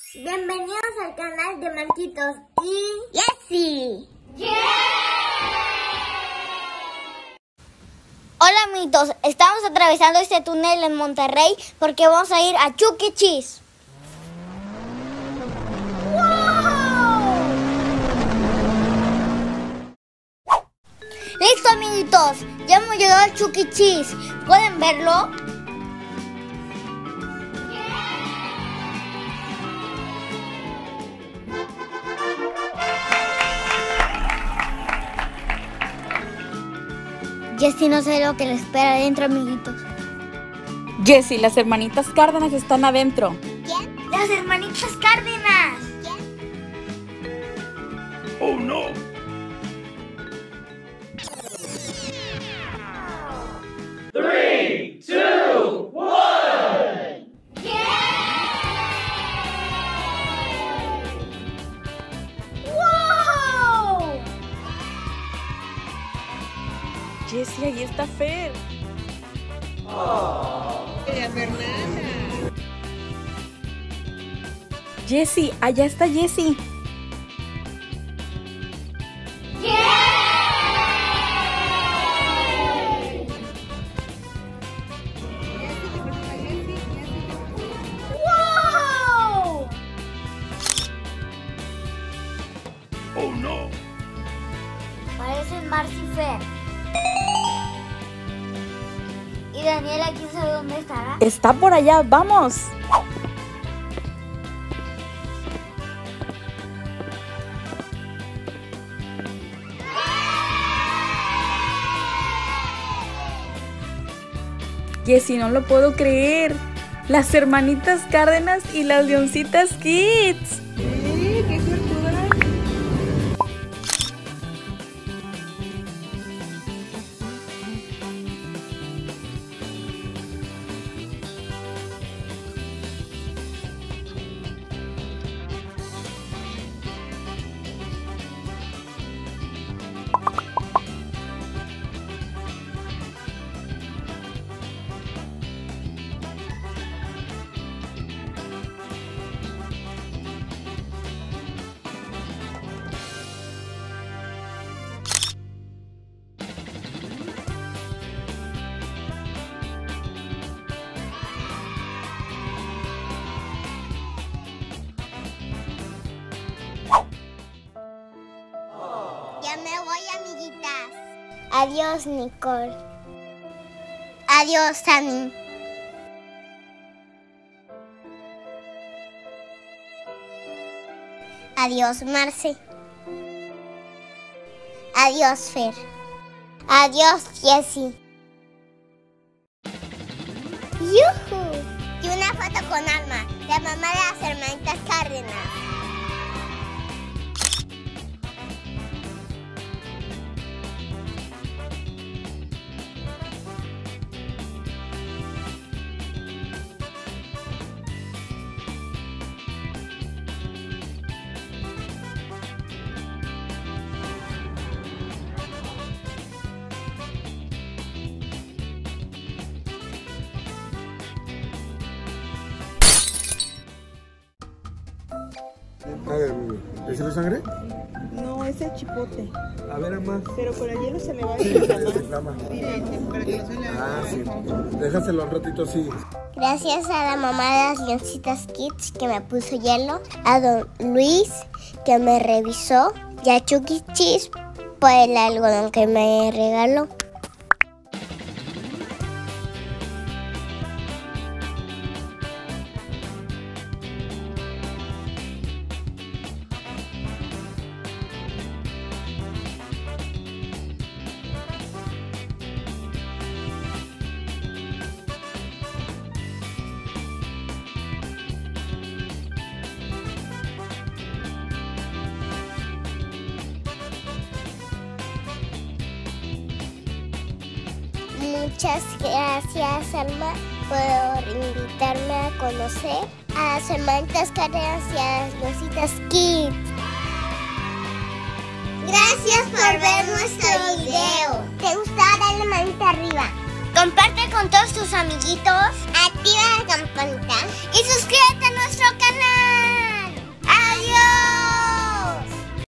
Bienvenidos al canal de Marquitos y Jessie. ¡Yeah! Hola amiguitos, estamos atravesando este túnel en Monterrey porque vamos a ir a Chuck E. Cheese. ¡Wow! Listo amiguitos, ya hemos llegado a Chuck E. Cheese. ¿Pueden verlo? Jessie no sé lo que le espera adentro, amiguitos. Jessie, las hermanitas Cárdenas están adentro. ¿Quién? ¡Las hermanitas Cárdenas! ¿Quién? ¡Oh, no! Three, two, one. ¡Wow! Jessie, ahí está Fer. Jessie, allá está Jessie. ¡Wow! ¡Oh, no! Parecen Marcy y Fer. ¿Y Daniela quién sabe dónde estará? Está por allá, vamos. Jessie, no lo puedo creer. Las hermanitas Cárdenas y las Leoncitas Kids. ¡Qué suertuda! Ya me voy, amiguitas. Adiós, Nicole. Adiós, Sammy. Adiós, Marce. Adiós, Fer. Adiós, Jessie. ¡Yujú! Y una foto con Alma, la mamá de las hermanitas Cárdenas. A ver, ¿es la sangre? No, es el chipote. A ver, mamá. Pero con el hielo se le va a Sí, ir. se inflama. Para que no se le Ah, sí. Déjaselo un ratito así. Gracias a la mamá de las Leoncitas Kids que me puso hielo, a don Luis que me revisó y a Chuck E. Cheese por el algodón que me regaló. Muchas gracias, Alma, por invitarme a conocer a las hermanitas Cárdenas y a las Leoncitas Kids. Gracias por ver nuestro video. ¿Te gustó? Dale manita arriba. Comparte con todos tus amiguitos. Activa la campanita. Y suscríbete a nuestro canal.